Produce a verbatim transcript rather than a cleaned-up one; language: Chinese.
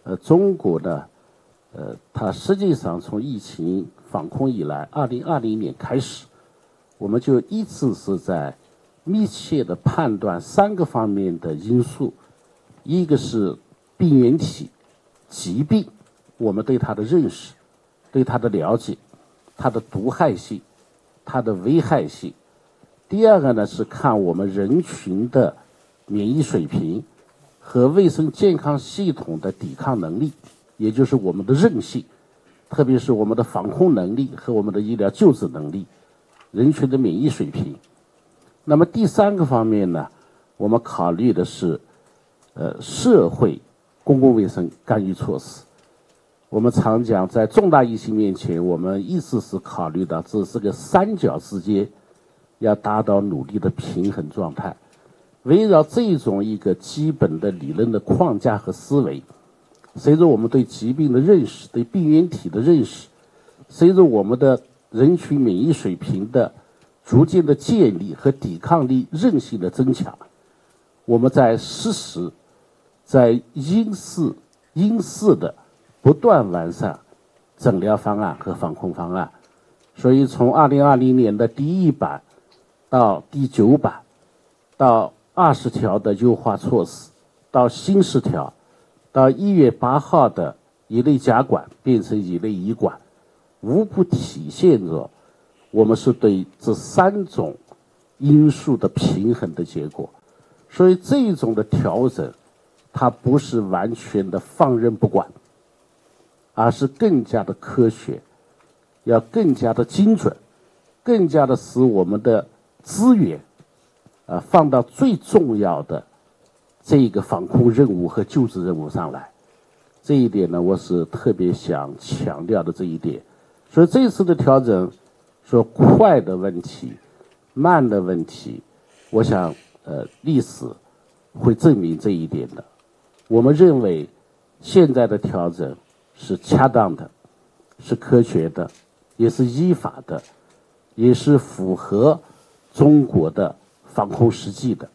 呃，中国呢，呃，它实际上从疫情防控以来，二零二零年开始，我们就一直是在密切的判断三个方面的因素，一个是病原体、疾病，我们对它的认识、对它的了解、它的毒害性、它的危害性。第二个呢是看我们人群的免疫水平和卫生健康系统的抵抗能力，也就是我们的韧性，特别是我们的防控能力和我们的医疗救治能力，人群的免疫水平。那么第三个方面呢，我们考虑的是呃社会公共卫生干预措施。我们常讲，在重大疫情面前，我们一直是考虑到这是个三角之间要达到努力的平衡状态。围绕这种一个基本的理论的框架和思维，随着我们对疾病的认识、对病原体的认识，随着我们的人群免疫水平的逐渐的建立和抵抗力韧性的增强，我们在适时、在因势因势的不断完善诊疗方案和防控方案。所以从二零二零年的第一版到第九版，到二十条的优化措施，到新十条，到一月八号的乙类甲管变成乙类乙管，无不体现着我们是对这三种因素的平衡的结果。所以这种的调整，它不是完全的放任不管，而是更加的科学，要更加的精准，更加的使我们的资源啊，放到最重要的这个防控任务和救治任务上来。这一点呢，我是特别想强调的这一点。所以这次的调整，说快的问题、慢的问题，我想呃，历史会证明这一点的。我们认为现在的调整是恰当的，是科学的，也是依法的，也是符合中国的防控实际的。